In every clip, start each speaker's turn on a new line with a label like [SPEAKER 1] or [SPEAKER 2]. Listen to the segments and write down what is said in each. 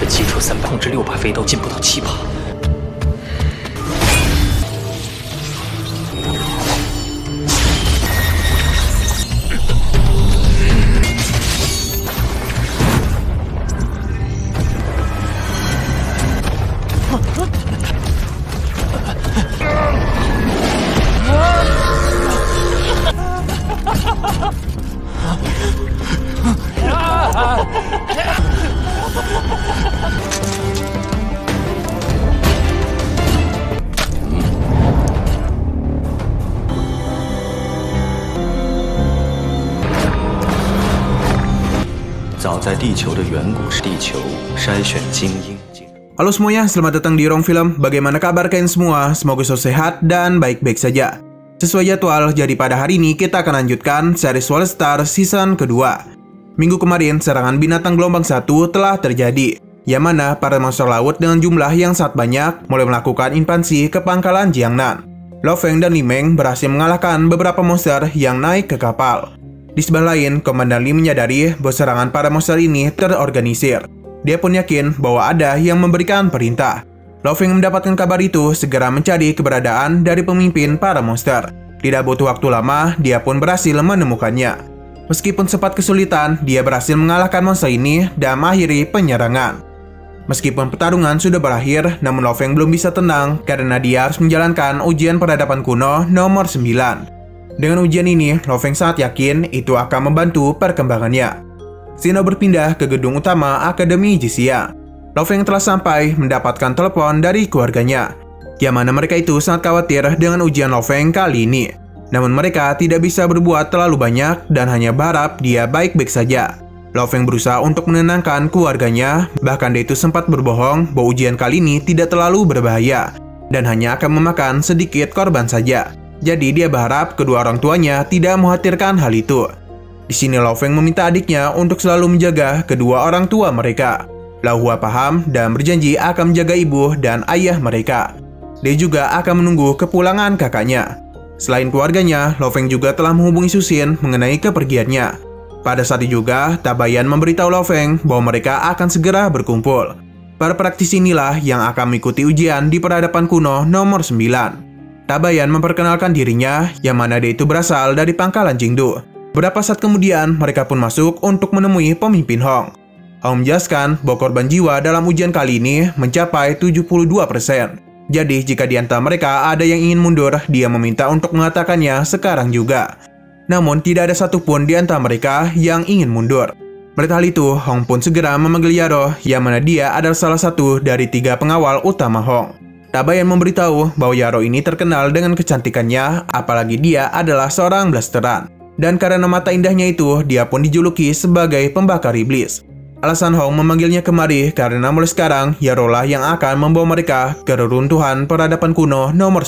[SPEAKER 1] 击出300控制600飞都进不到7%。
[SPEAKER 2] 早在地球的远古时，地球筛选精英。
[SPEAKER 3] Halo semuanya, selamat datang di Rong Film. Bagaimana kabar kalian semua? Semoga selalu sehat dan baik-baik saja. Sesuai jadwal, jadi pada hari ini kita akan lanjutkan series World Star season kedua. Minggu kemarin, serangan binatang gelombang 1 telah terjadi, yang mana para monster laut dengan jumlah yang sangat banyak mulai melakukan invasi ke pangkalan Jiangnan. Lo Feng dan Li Meng berhasil mengalahkan beberapa monster yang naik ke kapal. Di sebelah lain, Komandan Li menyadari bahwa serangan para monster ini terorganisir. Dia pun yakin bahwa ada yang memberikan perintah. Lo Feng mendapatkan kabar itu segera mencari keberadaan dari pemimpin para monster. Tidak butuh waktu lama, dia pun berhasil menemukannya. Meskipun sempat kesulitan, dia berhasil mengalahkan monster ini dan mengakhiri penyerangan. Meskipun pertarungan sudah berakhir, namun Lo Feng belum bisa tenang karena dia harus menjalankan ujian peradaban kuno nomor 9. Dengan ujian ini, Lo Feng sangat yakin itu akan membantu perkembangannya. Sino berpindah ke gedung utama Akademi Jisia. Lo Feng telah sampai mendapatkan telepon dari keluarganya, yang mana mereka itu sangat khawatir dengan ujian Lo Feng kali ini. Namun mereka tidak bisa berbuat terlalu banyak dan hanya berharap dia baik-baik saja. Lo Feng berusaha untuk menenangkan keluarganya, bahkan dia itu sempat berbohong bahwa ujian kali ini tidak terlalu berbahaya dan hanya akan memakan sedikit korban saja. Jadi dia berharap kedua orang tuanya tidak mengkhawatirkan hal itu. Di sini Lo Feng meminta adiknya untuk selalu menjaga kedua orang tua mereka. Lao Hua paham dan berjanji akan menjaga ibu dan ayah mereka. Dia juga akan menunggu kepulangan kakaknya. Selain keluarganya, Lo Feng juga telah menghubungi Susin mengenai kepergiannya. Pada saat itu juga, Tabayan memberitahu Lo Feng bahwa mereka akan segera berkumpul. Para praktisi inilah yang akan mengikuti ujian di peradaban kuno nomor 9. Tabayan memperkenalkan dirinya, yang mana dia itu berasal dari pangkalan Jingdu. Beberapa saat kemudian, mereka pun masuk untuk menemui pemimpin Hong. Hong menjelaskan bahwa korban jiwa dalam ujian kali ini mencapai 72%. Jadi, jika di antara mereka ada yang ingin mundur, dia meminta untuk mengatakannya sekarang juga. Namun, tidak ada satupun di antara mereka yang ingin mundur. Melihat hal itu, Hong pun segera memanggil Yaro, yang mana dia adalah salah satu dari 3 pengawal utama Hong. Tabayan memberitahu bahwa Yaro ini terkenal dengan kecantikannya, apalagi dia adalah seorang blasteran. Dan karena mata indahnya itu, dia pun dijuluki sebagai pembakar iblis. Alasan Hong memanggilnya kemari karena mulai sekarang, Yaro lah yang akan membawa mereka ke reruntuhan peradaban kuno nomor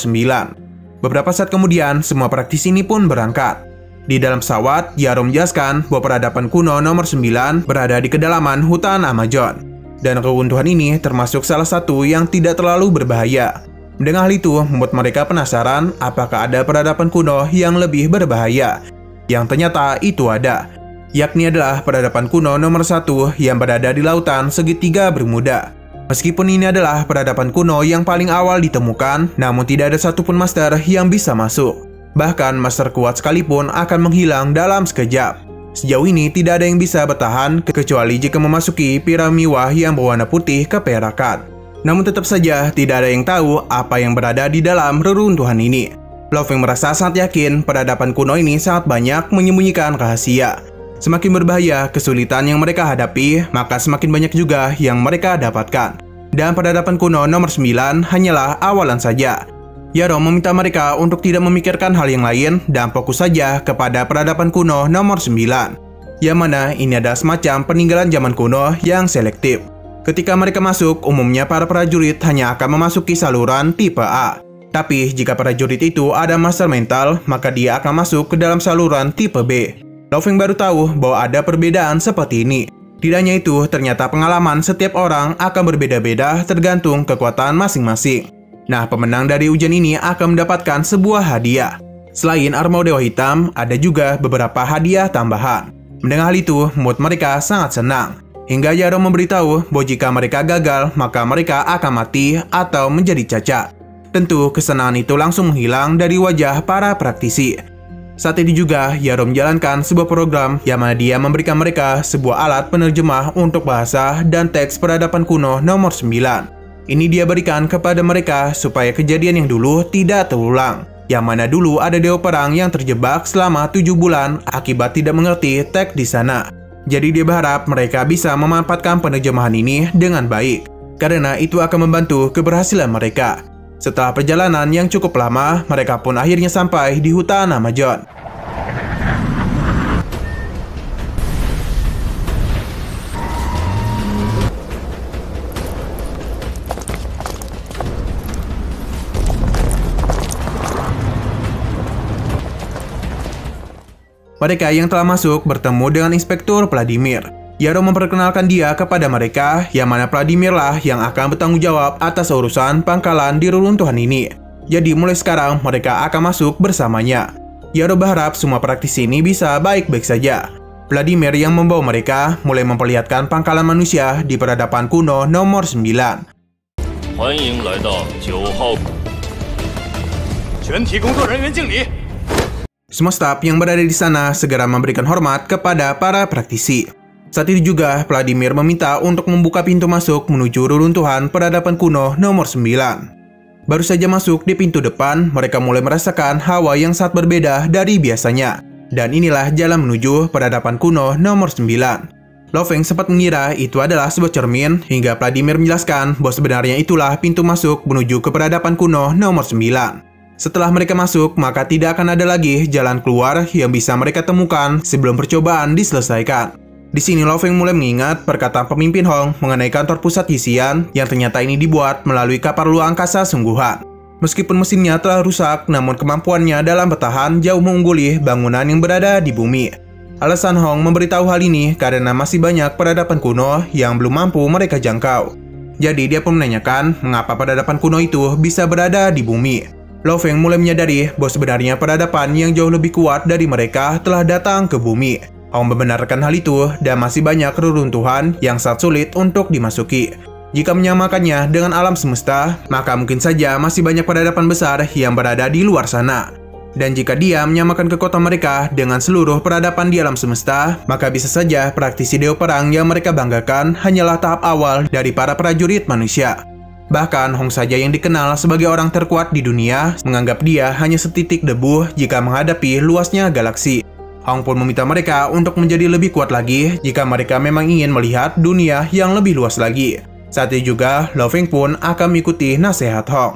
[SPEAKER 3] 9. Beberapa saat kemudian, semua praktisi ini pun berangkat. Di dalam pesawat, Yaro menjelaskan bahwa peradaban kuno nomor 9 berada di kedalaman hutan Amazon. Dan keruntuhan ini termasuk salah satu yang tidak terlalu berbahaya. Mendengar hal itu membuat mereka penasaran apakah ada peradaban kuno yang lebih berbahaya. Yang ternyata itu ada, yakni adalah peradaban kuno nomor 1 yang berada di lautan segitiga Bermuda. Meskipun ini adalah peradaban kuno yang paling awal ditemukan, namun tidak ada satupun master yang bisa masuk. Bahkan master kuat sekalipun akan menghilang dalam sekejap. Sejauh ini tidak ada yang bisa bertahan kecuali jika memasuki Piramiwa yang berwarna putih keperakan. Namun tetap saja tidak ada yang tahu apa yang berada di dalam reruntuhan ini. Lo Feng merasa sangat yakin peradaban kuno ini sangat banyak menyembunyikan rahasia. Semakin berbahaya kesulitan yang mereka hadapi, maka semakin banyak juga yang mereka dapatkan. Dan peradaban kuno nomor 9 hanyalah awalan saja. Yaro meminta mereka untuk tidak memikirkan hal yang lain dan fokus saja kepada peradaban kuno nomor 9. Yang mana ini adalah semacam peninggalan zaman kuno yang selektif. Ketika mereka masuk, umumnya para prajurit hanya akan memasuki saluran tipe A. Tapi jika prajurit itu ada master mental, maka dia akan masuk ke dalam saluran tipe B. Lo Feng baru tahu bahwa ada perbedaan seperti ini. Tidak hanya itu, ternyata pengalaman setiap orang akan berbeda-beda tergantung kekuatan masing-masing. Nah, pemenang dari ujian ini akan mendapatkan sebuah hadiah. Selain armor Dewa Hitam, ada juga beberapa hadiah tambahan. Mendengar hal itu, membuat mereka sangat senang. Hingga Yarom memberitahu bahwa jika mereka gagal, maka mereka akan mati atau menjadi cacat. Tentu kesenangan itu langsung menghilang dari wajah para praktisi. Saat itu juga Yarom menjalankan sebuah program yang mana dia memberikan mereka sebuah alat penerjemah untuk bahasa dan teks peradaban kuno nomor 9. Ini dia berikan kepada mereka supaya kejadian yang dulu tidak terulang. Yang mana dulu ada dewa perang yang terjebak selama 7 bulan akibat tidak mengerti teks di sana. Jadi dia berharap mereka bisa memanfaatkan penerjemahan ini dengan baik, karena itu akan membantu keberhasilan mereka. Setelah perjalanan yang cukup lama, mereka pun akhirnya sampai di hutan Amazon. Mereka yang telah masuk bertemu dengan Inspektur Vladimir. Yarom memperkenalkan dia kepada mereka, yang mana Vladimir lah yang akan bertanggung jawab atas urusan pangkalan di reruntuhan ini. Jadi mulai sekarang mereka akan masuk bersamanya. Yarom berharap semua praktisi ini bisa baik-baik saja. Vladimir yang membawa mereka mulai memperlihatkan pangkalan manusia di peradaban kuno nomor 9. Semua staf yang berada di sana segera memberikan hormat kepada para praktisi. Saat itu juga Vladimir meminta untuk membuka pintu masuk menuju reruntuhan peradaban kuno nomor 9. Baru saja masuk di pintu depan, mereka mulai merasakan hawa yang sangat berbeda dari biasanya. Dan inilah jalan menuju peradaban kuno nomor 9. Lo Feng sempat mengira itu adalah sebuah cermin, hingga Vladimir menjelaskan bahwa sebenarnya itulah pintu masuk menuju ke peradaban kuno nomor 9. Setelah mereka masuk, maka tidak akan ada lagi jalan keluar yang bisa mereka temukan sebelum percobaan diselesaikan. Di sini Lo Feng mulai mengingat perkataan pemimpin Hong mengenai kantor pusat Yisian yang ternyata ini dibuat melalui kapal luar angkasa sungguhan. Meskipun mesinnya telah rusak, namun kemampuannya dalam bertahan jauh mengungguli bangunan yang berada di bumi. Alasan Hong memberitahu hal ini karena masih banyak peradaban kuno yang belum mampu mereka jangkau. Jadi dia pun menanyakan mengapa peradaban kuno itu bisa berada di bumi. Lo Feng mulai menyadari bahwa sebenarnya peradaban yang jauh lebih kuat dari mereka telah datang ke bumi. Hong membenarkan hal itu dan masih banyak reruntuhan yang sangat sulit untuk dimasuki. Jika menyamakannya dengan alam semesta, maka mungkin saja masih banyak peradaban besar yang berada di luar sana. Dan jika dia menyamakan kekuatan mereka dengan seluruh peradaban di alam semesta, maka bisa saja praktisi dewa perang yang mereka banggakan hanyalah tahap awal dari para prajurit manusia. Bahkan Hong saja yang dikenal sebagai orang terkuat di dunia menganggap dia hanya setitik debu jika menghadapi luasnya galaksi. Hong pun meminta mereka untuk menjadi lebih kuat lagi jika mereka memang ingin melihat dunia yang lebih luas lagi. Saat itu juga Lo Feng pun akan mengikuti nasihat Hong.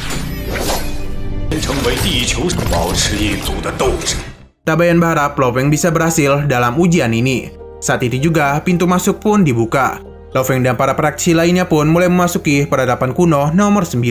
[SPEAKER 3] Tabayan berharap Lo Feng bisa berhasil dalam ujian ini. Saat itu juga pintu masuk pun dibuka. Lo Feng dan para praktisi lainnya pun mulai memasuki peradaban kuno nomor 9.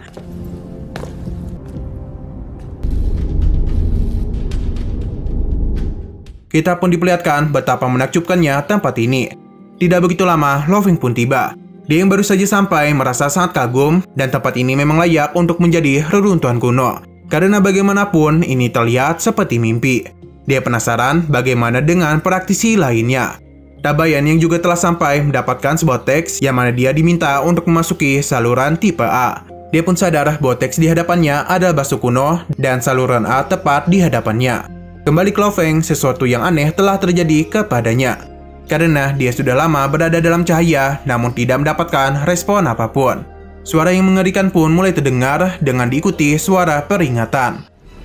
[SPEAKER 3] Kita pun diperlihatkan betapa menakjubkannya tempat ini. Tidak begitu lama, Lo Feng pun tiba. Dia yang baru saja sampai merasa sangat kagum dan tempat ini memang layak untuk menjadi reruntuhan kuno. Karena bagaimanapun ini terlihat seperti mimpi. Dia penasaran bagaimana dengan praktisi lainnya. Tabayan yang juga telah sampai mendapatkan sebuah teks yang mana dia diminta untuk memasuki saluran tipe A. Dia pun sadar bahwa teks di hadapannya adalah bahasa kuno dan saluran A tepat di hadapannya. Kembali ke Lo Feng, sesuatu yang aneh telah terjadi kepadanya. Karena dia sudah lama berada dalam cahaya namun tidak mendapatkan respon apapun. Suara yang mengerikan pun mulai terdengar dengan diikuti suara peringatan.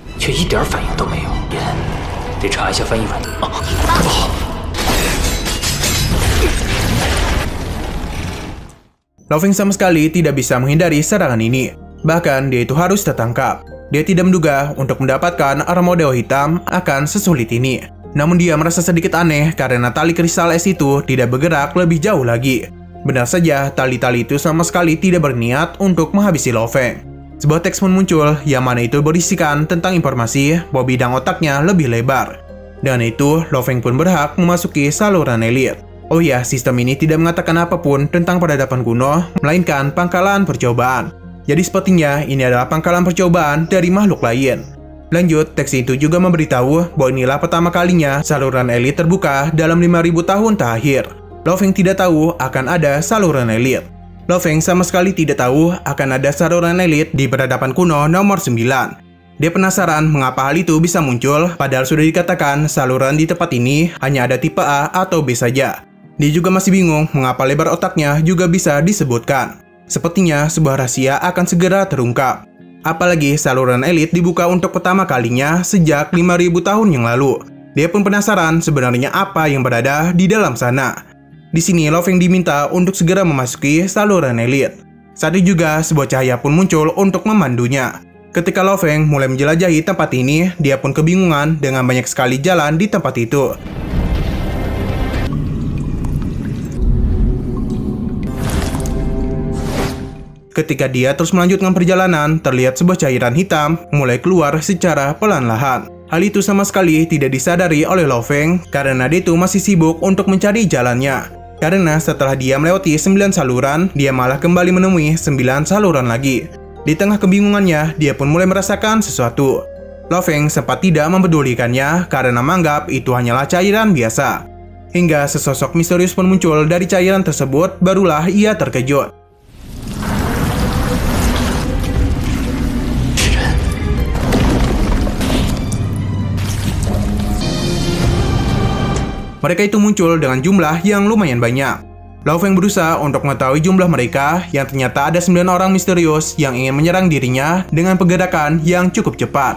[SPEAKER 3] Lo Feng sama sekali tidak bisa menghindari serangan ini. Bahkan dia itu harus tertangkap. Dia tidak menduga untuk mendapatkan armor dewa hitam akan sesulit ini. Namun dia merasa sedikit aneh karena tali kristal es itu tidak bergerak lebih jauh lagi. Benar saja, tali-tali itu sama sekali tidak berniat untuk menghabisi Lo Feng. Sebuah teks pun muncul yang mana itu berisikan tentang informasi bahwa bidang otaknya lebih lebar. Dengan itu, Lo Feng pun berhak memasuki saluran elit. Oh ya, sistem ini tidak mengatakan apapun tentang peradaban kuno, melainkan pangkalan percobaan. Jadi sepertinya ini adalah pangkalan percobaan dari makhluk lain. Lanjut, teks itu juga memberitahu bahwa inilah pertama kalinya saluran elit terbuka dalam 5.000 tahun terakhir. Lo Feng tidak tahu akan ada saluran elit. Lo Feng sama sekali tidak tahu akan ada saluran elit di peradaban kuno nomor 9. Dia penasaran mengapa hal itu bisa muncul, padahal sudah dikatakan saluran di tempat ini hanya ada tipe A atau B saja. Dia juga masih bingung mengapa lebar otaknya juga bisa disebutkan. Sepertinya sebuah rahasia akan segera terungkap. Apalagi saluran elit dibuka untuk pertama kalinya sejak 5.000 tahun yang lalu. Dia pun penasaran sebenarnya apa yang berada di dalam sana. Di sini Lo Feng diminta untuk segera memasuki saluran elit. Saat itu juga sebuah cahaya pun muncul untuk memandunya. Ketika Lo Feng mulai menjelajahi tempat ini, dia pun kebingungan dengan banyak sekali jalan di tempat itu. Ketika dia terus melanjutkan perjalanan, terlihat sebuah cairan hitam mulai keluar secara perlahan-lahan. Hal itu sama sekali tidak disadari oleh Lo Feng karena dia itu masih sibuk untuk mencari jalannya. Karena setelah dia melewati 9 saluran, dia malah kembali menemui 9 saluran lagi. Di tengah kebingungannya, dia pun mulai merasakan sesuatu. Lo Feng sempat tidak mempedulikannya karena menganggap itu hanyalah cairan biasa. Hingga sesosok misterius pun muncul dari cairan tersebut, barulah ia terkejut. Mereka itu muncul dengan jumlah yang lumayan banyak. Lo Feng berusaha untuk mengetahui jumlah mereka yang ternyata ada 9 orang misterius yang ingin menyerang dirinya dengan pergerakan yang cukup cepat.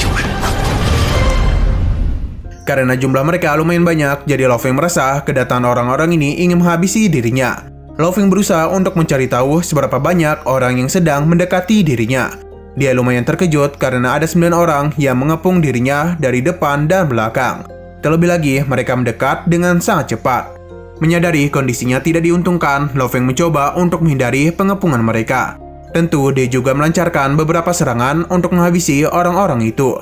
[SPEAKER 3] Karena jumlah mereka lumayan banyak, jadi Lo Feng merasa kedatangan orang-orang ini ingin menghabisi dirinya. Lo Feng berusaha untuk mencari tahu seberapa banyak orang yang sedang mendekati dirinya. Dia lumayan terkejut karena ada 9 orang yang mengepung dirinya dari depan dan belakang. Terlebih lagi, mereka mendekat dengan sangat cepat. Menyadari kondisinya tidak diuntungkan, Lo Feng mencoba untuk menghindari pengepungan mereka. Tentu, dia juga melancarkan beberapa serangan untuk menghabisi orang-orang itu.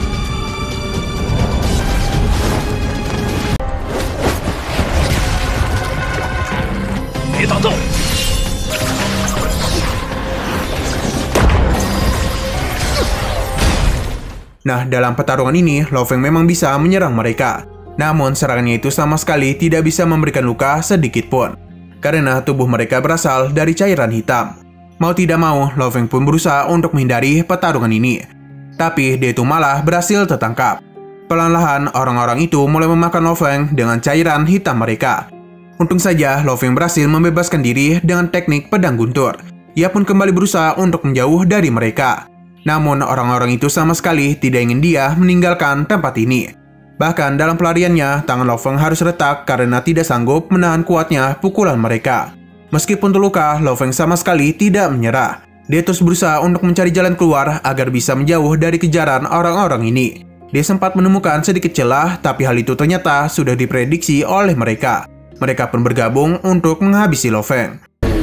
[SPEAKER 3] Nah, dalam pertarungan ini, Lo Feng memang bisa menyerang mereka. Namun, serangannya itu sama sekali tidak bisa memberikan luka sedikit pun. Karena tubuh mereka berasal dari cairan hitam. Mau tidak mau, Lo Feng pun berusaha untuk menghindari pertarungan ini. Tapi, dia itu malah berhasil tertangkap. Perlahan-lahan, orang-orang itu mulai memakan Lo Feng dengan cairan hitam mereka. Untung saja, Lo Feng berhasil membebaskan diri dengan teknik pedang guntur. Ia pun kembali berusaha untuk menjauh dari mereka. Namun, orang-orang itu sama sekali tidak ingin dia meninggalkan tempat ini. Bahkan dalam pelariannya, tangan Lo Feng harus retak karena tidak sanggup menahan kuatnya pukulan mereka. Meskipun terluka, Lo Feng sama sekali tidak menyerah. Dia terus berusaha untuk mencari jalan keluar agar bisa menjauh dari kejaran orang-orang ini. Dia sempat menemukan sedikit celah, tapi hal itu ternyata sudah diprediksi oleh mereka. Mereka pun bergabung untuk menghabisi Lo Feng.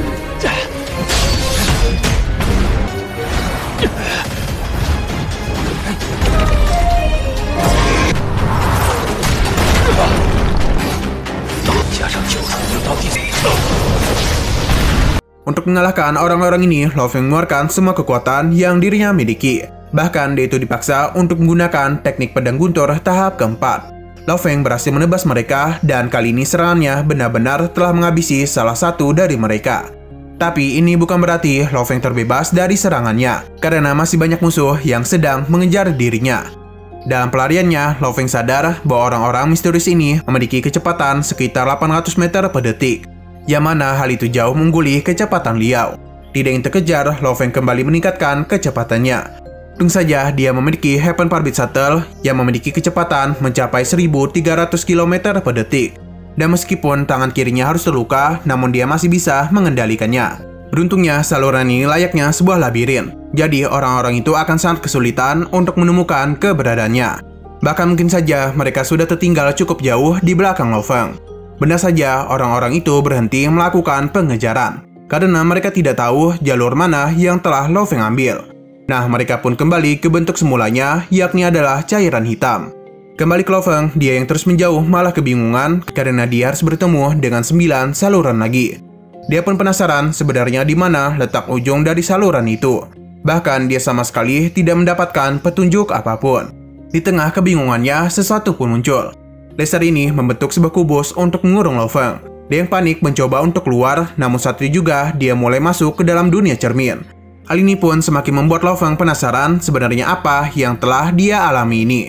[SPEAKER 3] Untuk mengalahkan orang-orang ini, Lo Feng mengeluarkan semua kekuatan yang dirinya miliki. Bahkan dia itu dipaksa untuk menggunakan teknik pedang guntur tahap keempat. Lo Feng berhasil menebas mereka dan kali ini serangannya benar-benar telah menghabisi salah satu dari mereka. Tapi ini bukan berarti Lo Feng terbebas dari serangannya, karena masih banyak musuh yang sedang mengejar dirinya. Dalam pelariannya, Lo Feng sadar bahwa orang-orang misterius ini memiliki kecepatan sekitar 800 meter per detik. Yang mana hal itu jauh mengungguli kecepatan Liao. Tidak ingin terkejar, Lo Feng kembali meningkatkan kecepatannya. Tentu saja dia memiliki Heaven Farbit Shuttle yang memiliki kecepatan mencapai 1.300 km per detik. Dan meskipun tangan kirinya harus terluka, namun dia masih bisa mengendalikannya. Beruntungnya saluran ini layaknya sebuah labirin. Jadi orang-orang itu akan sangat kesulitan untuk menemukan keberadaannya. Bahkan mungkin saja mereka sudah tertinggal cukup jauh di belakang Lo Feng. Benar saja, orang-orang itu berhenti melakukan pengejaran karena mereka tidak tahu jalur mana yang telah Lo Feng ambil. Nah, mereka pun kembali ke bentuk semulanya, yakni adalah cairan hitam. Kembali ke Lo Feng, dia yang terus menjauh malah kebingungan karena dia harus bertemu dengan 9 saluran lagi. Dia pun penasaran sebenarnya di mana letak ujung dari saluran itu. Bahkan dia sama sekali tidak mendapatkan petunjuk apapun. Di tengah kebingungannya, sesuatu pun muncul. Laser ini membentuk sebuah kubus untuk mengurung Lo Feng. Dia yang panik mencoba untuk keluar, namun saat itu juga dia mulai masuk ke dalam dunia cermin. Hal ini pun semakin membuat Lo Feng penasaran sebenarnya apa yang telah dia alami ini.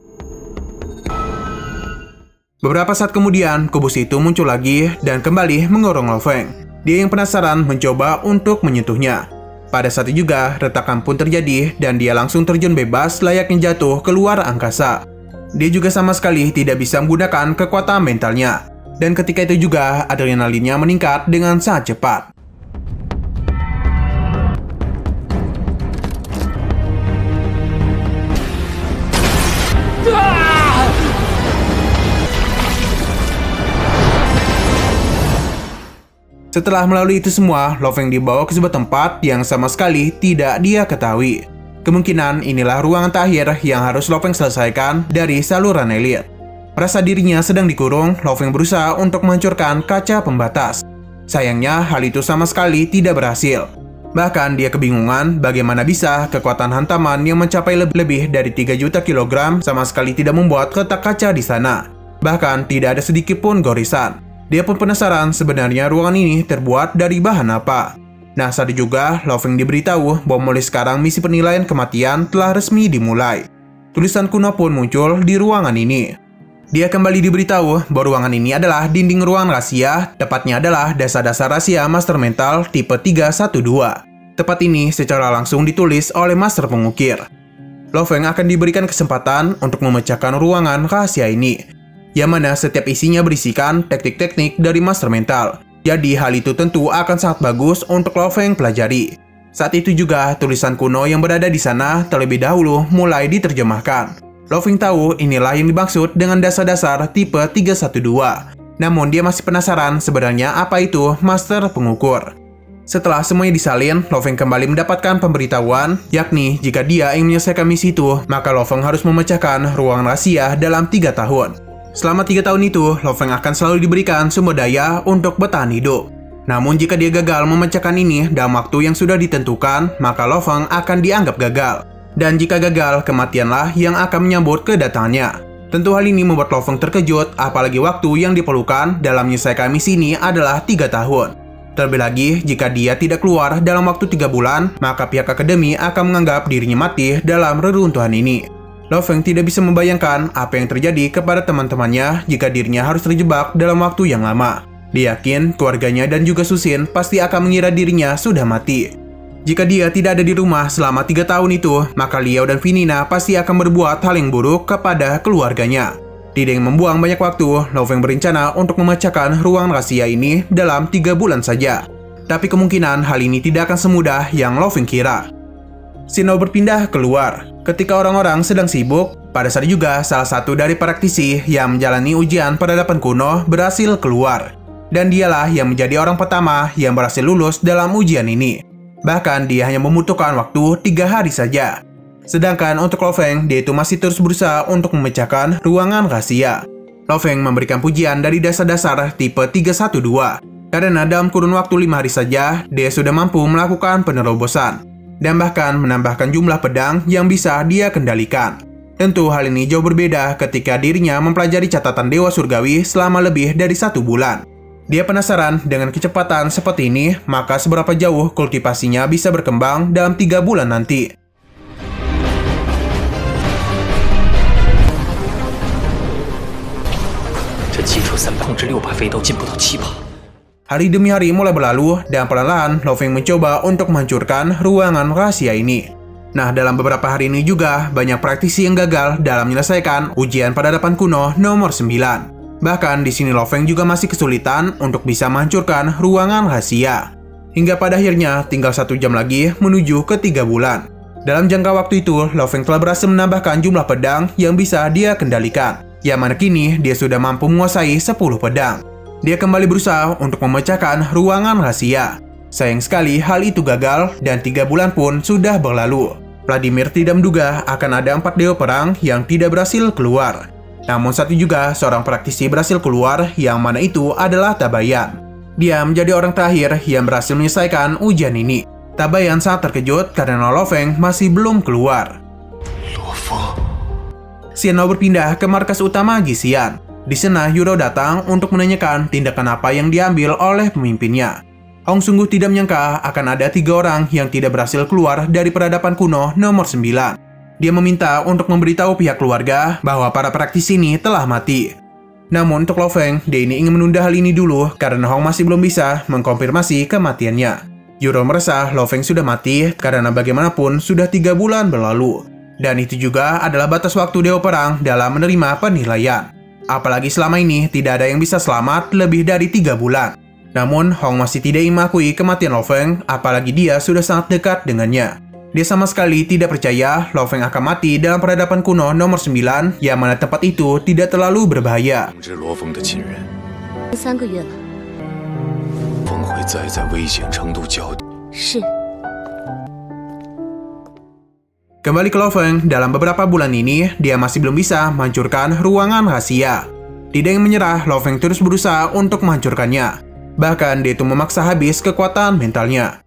[SPEAKER 3] Beberapa saat kemudian, kubus itu muncul lagi dan kembali mengorong Lo Feng. Dia yang penasaran mencoba untuk menyentuhnya. Pada saat itu juga, retakan pun terjadi dan dia langsung terjun bebas layaknya jatuh keluar angkasa. Dia juga sama sekali tidak bisa menggunakan kekuatan mentalnya. Dan ketika itu juga, adrenalinnya meningkat dengan sangat cepat. Setelah melalui itu semua, Lo Feng dibawa ke sebuah tempat yang sama sekali tidak dia ketahui. Kemungkinan inilah ruangan terakhir yang harus Lo Feng selesaikan dari saluran elit. Merasa dirinya sedang dikurung, Lo Feng berusaha untuk menghancurkan kaca pembatas. Sayangnya, hal itu sama sekali tidak berhasil. Bahkan dia kebingungan bagaimana bisa kekuatan hantaman yang mencapai lebih dari 3 juta kilogram sama sekali tidak membuat retak kaca di sana. Bahkan tidak ada sedikit pun gorisan. Dia pun penasaran sebenarnya ruangan ini terbuat dari bahan apa. Nah, saat itu juga Lo Feng diberitahu bahwa mulai sekarang misi penilaian kematian telah resmi dimulai. Tulisan kuno pun muncul di ruangan ini. Dia kembali diberitahu bahwa ruangan ini adalah dinding ruang rahasia, tepatnya adalah dasar-dasar rahasia Master Mental tipe 312. Tempat ini secara langsung ditulis oleh Master Pengukir. Lo Feng akan diberikan kesempatan untuk memecahkan ruangan rahasia ini, yang mana setiap isinya berisikan teknik-teknik dari Master Mental. Jadi hal itu tentu akan sangat bagus untuk Lo Feng pelajari. Saat itu juga tulisan kuno yang berada di sana terlebih dahulu mulai diterjemahkan. Lo Feng tahu inilah yang dimaksud dengan dasar-dasar tipe 312. Namun dia masih penasaran sebenarnya apa itu Master Pengukur. Setelah semuanya disalin, Lo Feng kembali mendapatkan pemberitahuan, yakni jika dia ingin menyelesaikan misi itu, maka Lo Feng harus memecahkan ruangan rahasia dalam 3 tahun. Selama 3 tahun itu, Lo Feng akan selalu diberikan sumber daya untuk bertahan hidup. Namun jika dia gagal memecahkan ini dalam waktu yang sudah ditentukan, maka Lo Feng akan dianggap gagal. Dan jika gagal, kematianlah yang akan menyambut kedatangannya. Tentu hal ini membuat Lo Feng terkejut, apalagi waktu yang diperlukan dalam menyelesaikan misi ini adalah 3 tahun. Terlebih lagi, jika dia tidak keluar dalam waktu 3 bulan, maka pihak akademi akan menganggap dirinya mati dalam reruntuhan ini. Lo Feng tidak bisa membayangkan apa yang terjadi kepada teman-temannya jika dirinya harus terjebak dalam waktu yang lama. Dia yakin keluarganya dan juga Susin pasti akan mengira dirinya sudah mati. Jika dia tidak ada di rumah selama 3 tahun itu, maka Liao dan Vinina pasti akan berbuat hal yang buruk kepada keluarganya. Tidak ingin membuang banyak waktu, Lo Feng berencana untuk memecahkan ruang rahasia ini dalam 3 bulan saja. Tapi kemungkinan hal ini tidak akan semudah yang Lo Feng kira. Sino berpindah keluar. Ketika orang-orang sedang sibuk, pada saat juga salah satu dari praktisi yang menjalani ujian peradaban kuno berhasil keluar. Dan dialah yang menjadi orang pertama yang berhasil lulus dalam ujian ini. Bahkan dia hanya membutuhkan waktu 3 hari saja. Sedangkan untuk Lo Feng, dia itu masih terus berusaha untuk memecahkan ruangan rahasia. Lo Feng memberikan pujian dari dasar-dasar tipe 312. Karena dalam kurun waktu 5 hari saja, dia sudah mampu melakukan penerobosan. Dan bahkan menambahkan jumlah pedang yang bisa dia kendalikan. Tentu hal ini jauh berbeda ketika dirinya mempelajari catatan Dewa Surgawi selama lebih dari 1 bulan. Dia penasaran dengan kecepatan seperti ini, maka seberapa jauh kultivasinya bisa berkembang dalam 3 bulan nanti. Hari demi hari mulai berlalu, dan perlahan Lo Feng mencoba untuk menghancurkan ruangan rahasia ini. Nah, dalam beberapa hari ini juga, banyak praktisi yang gagal dalam menyelesaikan ujian peradaban kuno nomor 9. Bahkan di sini Lo Feng juga masih kesulitan untuk bisa menghancurkan ruangan rahasia. Hingga pada akhirnya tinggal 1 jam lagi menuju ke 3 bulan. Dalam jangka waktu itu, Lo Feng telah berhasil menambahkan jumlah pedang yang bisa dia kendalikan. Yang mana kini dia sudah mampu menguasai 10 pedang. Dia kembali berusaha untuk memecahkan ruangan rahasia. Sayang sekali hal itu gagal dan 3 bulan pun sudah berlalu. Vladimir tidak menduga akan ada 4 dewa perang yang tidak berhasil keluar. Namun satu juga seorang praktisi berhasil keluar, yang mana itu adalah Tabayan. Dia menjadi orang terakhir yang berhasil menyelesaikan ujian ini. Tabayan sangat terkejut karena Lo Feng masih belum keluar. Xian Lao berpindah ke markas utama Gisian. Di sana Yuro datang untuk menanyakan tindakan apa yang diambil oleh pemimpinnya. Hong sungguh tidak menyangka akan ada 3 orang yang tidak berhasil keluar dari peradaban kuno nomor 9. Dia meminta untuk memberitahu pihak keluarga bahwa para praktisi ini telah mati. Namun untuk Lo Feng, dia ini ingin menunda hal ini dulu karena Hong masih belum bisa mengkonfirmasi kematiannya. Yuro merasa Lo Feng sudah mati karena bagaimanapun sudah 3 bulan berlalu. Dan itu juga adalah batas waktu Dewa Perang dalam menerima penilaian. Apalagi selama ini tidak ada yang bisa selamat lebih dari 3 bulan. Namun Hong masih tidak ingin mengakui kematian Lo Feng, apalagi dia sudah sangat dekat dengannya. Dia sama sekali tidak percaya Lo Feng akan mati dalam peradaban kuno nomor 9, yang mana tempat itu tidak terlalu berbahaya.
[SPEAKER 4] 3个月了。
[SPEAKER 2] 风会再在危险程度较低。
[SPEAKER 4] 是。
[SPEAKER 3] Kembali ke Lo Feng, dalam beberapa bulan ini, dia masih belum bisa menghancurkan ruangan rahasia. Tidak yang menyerah, Lo Feng terus berusaha untuk menghancurkannya. Bahkan dia itu memaksa habis kekuatan mentalnya.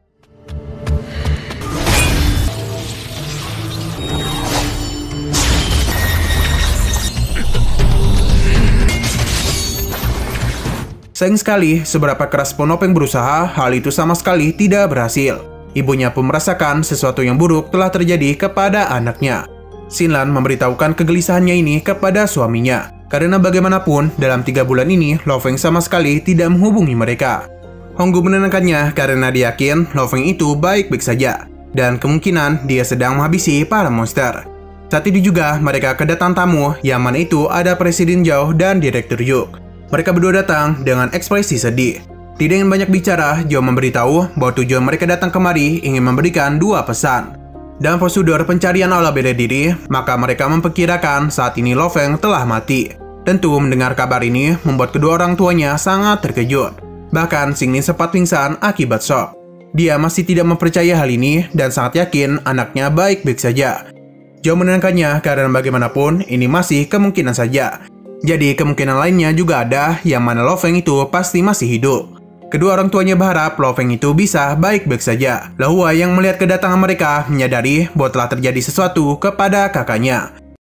[SPEAKER 3] Sayang sekali, seberapa keras pun Lo Feng berusaha, hal itu sama sekali tidak berhasil. Ibunya pun merasakan sesuatu yang buruk telah terjadi kepada anaknya. Xinlan memberitahukan kegelisahannya ini kepada suaminya. Karena bagaimanapun, dalam 3 bulan ini, Lo Feng sama sekali tidak menghubungi mereka. Honggu menenangkannya karena dia yakin Lo Feng itu baik-baik saja. Dan kemungkinan dia sedang menghabisi para monster. Saat itu juga mereka kedatangan tamu, yang mana itu ada Presiden Zhao dan Direktur Yuk. Mereka berdua datang dengan ekspresi sedih. Tidak ingin banyak bicara, Zhao memberitahu bahwa tujuan mereka datang kemari ingin memberikan 2 pesan. Dalam prosedur pencarian olah bela diri, maka mereka memperkirakan saat ini Lo Feng telah mati. Tentu mendengar kabar ini membuat kedua orang tuanya sangat terkejut. Bahkan Xingnin sempat pingsan akibat shock. Dia masih tidak mempercayai hal ini dan sangat yakin anaknya baik-baik saja. Zhao menenangkannya karena bagaimanapun ini masih kemungkinan saja. Jadi kemungkinan lainnya juga ada yang mana Lo Feng itu pasti masih hidup. Kedua orang tuanya berharap Lo Feng itu bisa baik-baik saja. Lahua yang melihat kedatangan mereka menyadari bahwa telah terjadi sesuatu kepada kakaknya.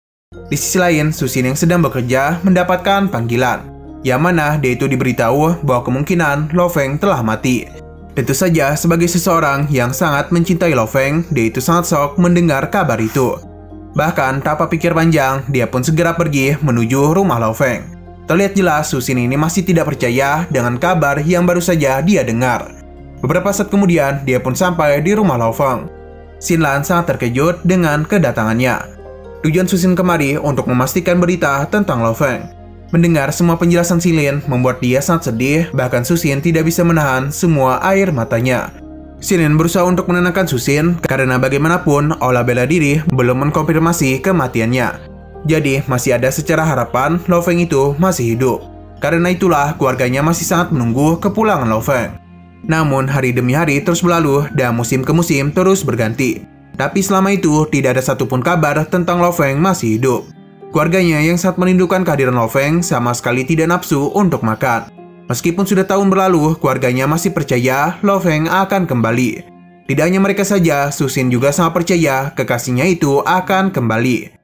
[SPEAKER 3] Di sisi lain, Susin yang sedang bekerja mendapatkan panggilan, yang mana dia itu diberitahu bahwa kemungkinan Lo Feng telah mati. Tentu saja sebagai seseorang yang sangat mencintai Lo Feng, dia itu sangat shock mendengar kabar itu. Bahkan tanpa pikir panjang, dia pun segera pergi menuju rumah Lo Feng. Terlihat jelas Susin ini masih tidak percaya dengan kabar yang baru saja dia dengar. Beberapa saat kemudian, dia pun sampai di rumah Lo Feng. Xinlan sangat terkejut dengan kedatangannya. Tujuan Susin kemari untuk memastikan berita tentang Lo Feng. Mendengar semua penjelasan Xinlan membuat dia sangat sedih, bahkan Susin tidak bisa menahan semua air matanya. Xinlan berusaha untuk menenangkan Susin karena bagaimanapun olah bela diri belum mengkonfirmasi kematiannya. Jadi masih ada secara harapan Lo Feng itu masih hidup. Karena itulah keluarganya masih sangat menunggu kepulangan Lo Feng. Namun hari demi hari terus berlalu dan musim ke musim terus berganti. Tapi selama itu tidak ada satupun kabar tentang Lo Feng masih hidup. Keluarganya yang sangat merindukan kehadiran Lo Feng sama sekali tidak nafsu untuk makan. Meskipun sudah tahun berlalu, keluarganya masih percaya Lo Feng akan kembali. Tidak hanya mereka saja, Susin juga sangat percaya kekasihnya itu akan kembali.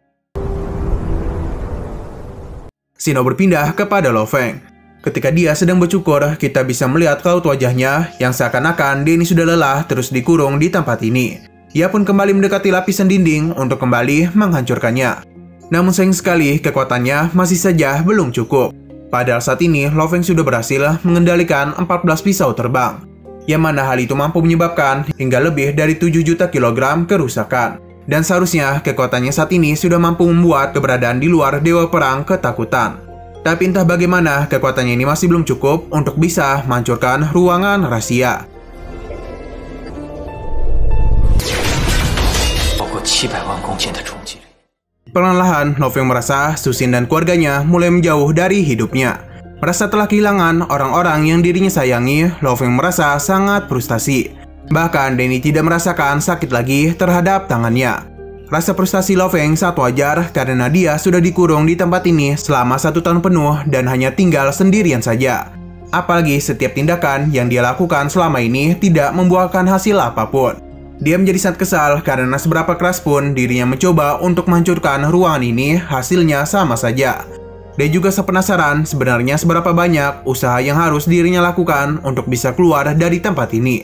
[SPEAKER 3] Sino berpindah kepada Lo Feng. Ketika dia sedang bercukur, kita bisa melihat raut wajahnya yang seakan-akan dia ini sudah lelah terus dikurung di tempat ini. Ia pun kembali mendekati lapisan dinding untuk kembali menghancurkannya. Namun sayang sekali, kekuatannya masih saja belum cukup. Padahal saat ini, Lo Feng sudah berhasil mengendalikan 14 pisau terbang. Yang mana hal itu mampu menyebabkan hingga lebih dari 7 juta kilogram kerusakan. Dan seharusnya kekuatannya saat ini sudah mampu membuat keberadaan di luar Dewa Perang ketakutan. Tapi entah bagaimana, kekuatannya ini masih belum cukup untuk bisa menghancurkan ruangan rahasia.
[SPEAKER 1] 包括700万弓箭的冲击力。
[SPEAKER 3] Perlahan-lahan, Lo Feng merasa Susin dan keluarganya mulai menjauh dari hidupnya. Merasa telah kehilangan orang-orang yang dirinya sayangi, Lo Feng merasa sangat frustasi. Bahkan Denny tidak merasakan sakit lagi terhadap tangannya. Rasa frustasi Lo Feng sangat wajar karena dia sudah dikurung di tempat ini selama 1 tahun penuh dan hanya tinggal sendirian saja. Apalagi setiap tindakan yang dia lakukan selama ini tidak membuahkan hasil apapun. Dia menjadi sangat kesal karena seberapa keras pun dirinya mencoba untuk menghancurkan ruangan ini, hasilnya sama saja. Dia juga sepenasaran sebenarnya seberapa banyak usaha yang harus dirinya lakukan untuk bisa keluar dari tempat ini.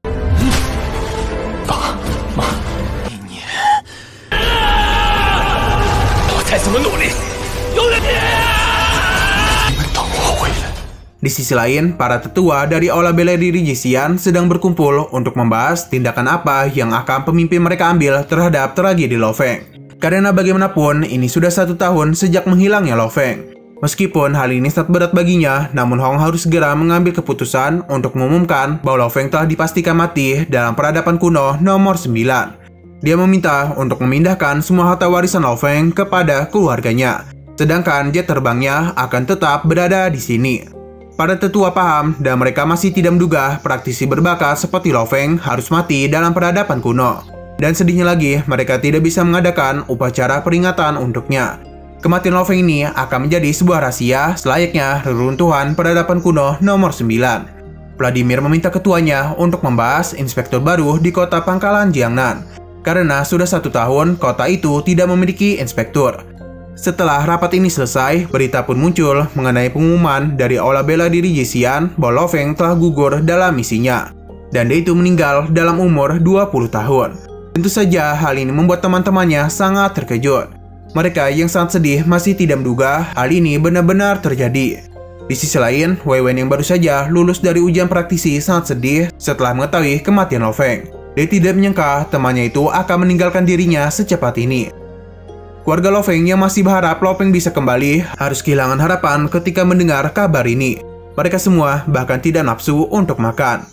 [SPEAKER 3] Di sisi lain, para tetua dari Aula Bela Diri Jisian sedang berkumpul untuk membahas tindakan apa yang akan pemimpin mereka ambil terhadap tragedi Lo Feng. Karena bagaimanapun, ini sudah 1 tahun sejak menghilangnya Lo Feng. Meskipun hal ini sangat berat baginya, namun Hong harus segera mengambil keputusan untuk mengumumkan bahwa Lo Feng telah dipastikan mati dalam peradaban kuno nomor 9. Dia meminta untuk memindahkan semua harta warisan Lo Feng kepada keluarganya, sedangkan jet terbangnya akan tetap berada di sini. Para tetua paham dan mereka masih tidak menduga praktisi berbakat seperti Lo Feng harus mati dalam peradaban kuno. Dan sedihnya lagi, mereka tidak bisa mengadakan upacara peringatan untuknya. Kematian Lo Feng ini akan menjadi sebuah rahasia selayaknya reruntuhan peradaban kuno nomor 9. Vladimir meminta ketuanya untuk membahas inspektur baru di kota Pangkalan Jiangnan, karena sudah 1 tahun kota itu tidak memiliki inspektur. Setelah rapat ini selesai, berita pun muncul mengenai pengumuman dari Aula Bela Diri Jisian bahwa Lo Feng telah gugur dalam misinya, dan dia itu meninggal dalam umur 20 tahun. Tentu saja hal ini membuat teman-temannya sangat terkejut. Mereka yang sangat sedih masih tidak menduga hal ini benar-benar terjadi. Di sisi lain, Wei Wen yang baru saja lulus dari ujian praktisi sangat sedih setelah mengetahui kematian Lo Feng. Dia tidak menyangka temannya itu akan meninggalkan dirinya secepat ini. Keluarga Lo Feng yang masih berharap Lo Feng bisa kembali harus kehilangan harapan ketika mendengar kabar ini. Mereka semua bahkan tidak nafsu untuk makan.